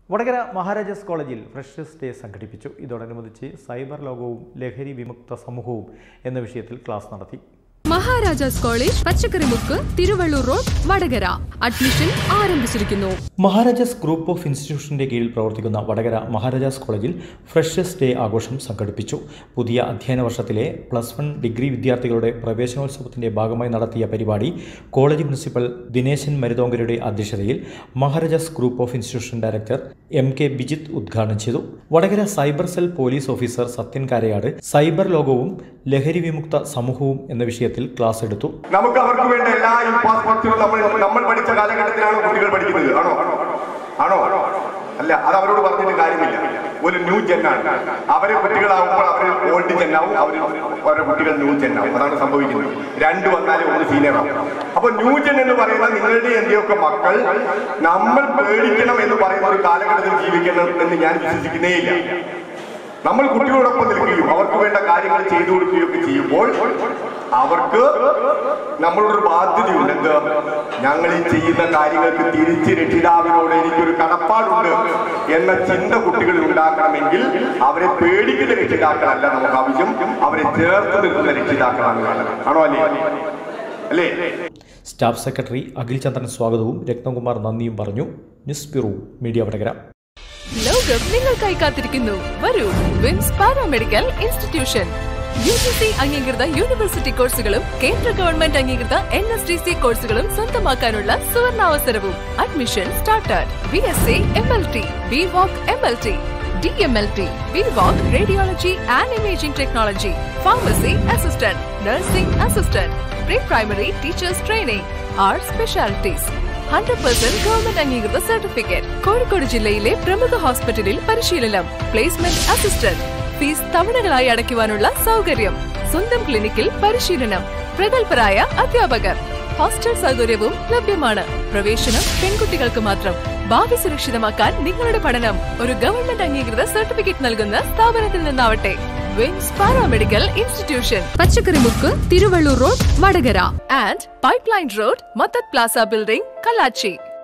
വടകര മഹാരാജാസ് കോളേജിൽ freshers day സംഘടിപ്പിച്ചു. ഇതോടനുബന്ധിച്ച് സൈബർ ലോകവും ലഹരി വിമുക്ത സമൂഹവും എന്ന വിഷയത്തിൽ ക്ലാസ് നടത്തി. Maharajas college Pachakkarimukku Thiruvallur road Vadakara admission ആരംഭിച്ചിരിക്കുന്നു. മഹാരാജാസ് ഗ്രൂപ്പ് ഓഫ് ഇൻസ്റ്റിറ്റ്യൂഷന്റെ കീഴിൽ പ്രവർത്തിക്കുന്ന വടകര മഹാരാജാസ് കോളേജിൽ ഫ്രഷേഴ്സ് ഡേ ആഘോഷം സംഘടിപ്പിച്ചു. പുതിയ അധ്യയന വർഷത്തിലെ +1 ഡിഗ്രി വിദ്യാർത്ഥികളുടെ പ്രവേശനോത്സവത്തിന്റെ ഭാഗമായി നടത്തിയ പരിപാടി കോളേജ് പ്രിൻസിപ്പൽ ദിനേശൻ മരുതോങ്കരയുടെ അധ്യക്ഷതയിൽ Maharajas group of institution director MK Bijith ഉദ്ഘാടനം ചെയ്തു. Vadakara cyber cell police officer Sathyan Karayad cyber ലോകവും ലഹരി വിമുക്ത സമൂഹവും എന്ന വിഷയത്തിൽ ക്ലാസ് എടുത്തു. നമുക്ക് അവർക്ക് വേണ്ട എല്ലാ ഇൻഫ്രാസ്ട്രക്ചറും നമ്മൾ പഠിച്ച കാലഘട്ടത്തിലാണ് കുട്ടികൾ പഠിക്കുന്നത്. ആണോ അല്ല, അത് അവരോട് പറഞ്ഞിട്ട് കാര്യമില്ല. ഒരു ന്യൂ ജെന്നാണ്. അവരെ കുട്ടികളാവുമ്പോൾ അവർ ഓൾഡ് ജെന്നാവും, അവരുടെ കുട്ടികൾ ന്യൂ ജെന്നാവും. അതാണ് സംഭവിക്കുന്നത്. രണ്ട് വന്നാലും ഒന്ന് സീനിയറാവും. അപ്പൊ ന്യൂ ജെൻ എന്ന് പറയുന്ന നിങ്ങളുടെ എന്റെയൊക്കെ മക്കൾ നമ്മൾ പേടിക്കണം എന്ന് പറയുന്ന ഒരു കാലഘട്ടത്തിൽ ജീവിക്കണം എന്ന് ഞാൻ വിശ്വസിക്കുന്നേ ഇല്ല. നമ്മൾ കുട്ടികളോടൊപ്പം നിൽക്കുകയും അവർക്ക് വേണ്ട കാര്യങ്ങൾ ചെയ്തു കൊടുക്കുകയൊക്കെ ചെയ്യുമ്പോൾ അവർക്ക് നമ്മളൊരു ബാധ്യതയുണ്ട്. എന്ത്? ഞങ്ങൾ ഈ ചെയ്യുന്ന കാര്യങ്ങൾക്ക് തിരിച്ച് രക്ഷിതാവിനോട് എനിക്കൊരു കടപ്പാടുണ്ട് എന്ന ചിന്ത കുട്ടികളിൽ ഉണ്ടാക്കണമെങ്കിൽ അവരെ പേടിക്കുന്ന രക്ഷിതാക്കളല്ല നമുക്ക് ആവശ്യം, അവരെ ചേർത്ത് നിൽക്കുന്ന രക്ഷിതാക്കളാണ് വേണ്ടത്. ആണോ അല്ലേ? സ്റ്റാഫ് സെക്രട്ടറി അഖിൽ ചന്ദ്രൻ സ്വാഗതവും രത്നകുമാർ നന്ദിയും പറഞ്ഞു. News bureau media Vadakara. ലോകം നിങ്ങൾക്കായി കാത്തിരിക്കുന്നു. വരൂ, വിംസ് പാരാമെഡിക്കൽ ഇൻസ്റ്റിറ്റ്യൂഷൻ. UGC അംഗീകൃത യൂണിവേഴ്സിറ്റി കോഴ്സുകളും കേന്ദ്ര ഗവൺമെന്റ് അംഗീകൃത NSDC കോഴ്സുകളും സ്വന്തമാക്കാനുള്ള സുവർണാവസരവും. Admission started. BSc MLT, BVOC MLT, DMLT, BVOC radiology and imaging technology, pharmacy assistant, nursing assistant, pre primary teachers training, arts specialities, 100% government അംഗീകൃത സർട്ടിഫിക്കറ്റ്. കോഴിക്കോട് ജില്ലയിലെ പ്രമുഖ ഹോസ്പിറ്റലിൽ പരിശീലനം. Placement assistant. ഫീസ് തവണകളായി അടയ്ക്കുവാനുള്ള സൗകര്യം. സ്വന്തം ക്ലിനിക്കിൽ പരിശീലനം. പ്രഗത്ഭരായ അധ്യാപകർ. ഹോസ്റ്റൽ സൗകര്യവും ലഭ്യമാണ്. പ്രവേശനം പെൺകുട്ടികൾക്ക് മാത്രം. ഭാവി സുരക്ഷിതമാക്കാൻ നിങ്ങളുടെ പഠനം ഒരു ഗവൺമെന്റ് അംഗീകൃത സർട്ടിഫിക്കറ്റ് നൽകുന്ന സ്ഥാപനത്തിൽ നിന്നാവട്ടെ. വിംസ് paramedical institution, Pachakkarimukku Thiruvallur road Vadakara and pipeline road മത്തത് പ്ലാസ ബിൽഡിംഗ് കല്ലാച്ചി.